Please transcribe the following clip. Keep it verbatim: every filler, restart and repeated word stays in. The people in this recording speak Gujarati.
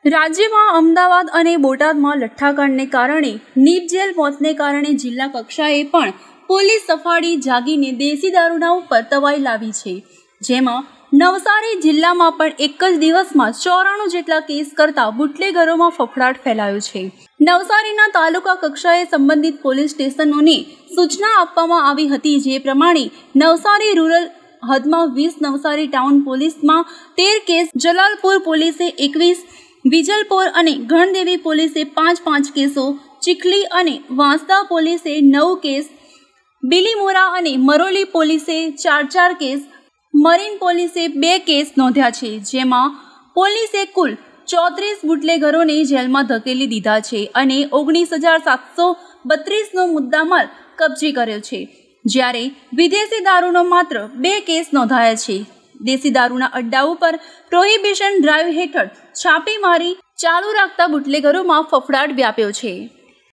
રાજ્યમાં અમદાવાદ અને બોટાદમાં લઠ્ઠાકાંડને કારણે નીપજેલ મોતને કારણે જિલ્લા કક્ષાએ પણ પોલીસ સફાળી જાગીને દેશી દારૂના ઉપર તવાઈ લાવી છે, જેમાં નવસારી જિલ્લામાં પણ એક જ દિવસમાં ચોરાણું જેટલા કેસ કરતા બુટલેગરોમાં ફફડાટ ફેલાયો છે। નવસારીના તાલુકા કક્ષાએ સંબંધિત પોલીસ સ્ટેશનોને સૂચના આપવામાં આવી હતી, જે પ્રમાણે નવસારી રૂરલ હદમાં વીસ, નવસારી ટાઉન પોલીસમાં તેર કેસ, જલાલપુર પોલીસે એકવીસ, વિજલપોર અને ગણદેવી પોલીસે પાંચ પાંચ કેસો, ચીખલી અને વાંસદા પોલીસે નવ કેસ, બિલીમોરા અને મરોલી પોલીસે ચાર ચાર કેસ, મરીન પોલીસે બે કેસ નોંધ્યા છે, જેમાં પોલીસે કુલ ચોત્રીસ બુટલેગરોને જેલમાં ધકેલી દીધા છે અને ઓગણીસ હજાર સાતસો બત્રીસનો મુદ્દામાલ કબજે કર્યો છે, જ્યારે વિદેશી દારૂનો માત્ર બે કેસ નોંધાયા છે। દેશી દારૂના અડ્ડા ઉપર પ્રોહિબિશન ડ્રાઈવ હેઠળ છાપેમારી ચાલુ રાખતા બુટલેગરોમાં ફફડાટ વ્યાપ્યો છે।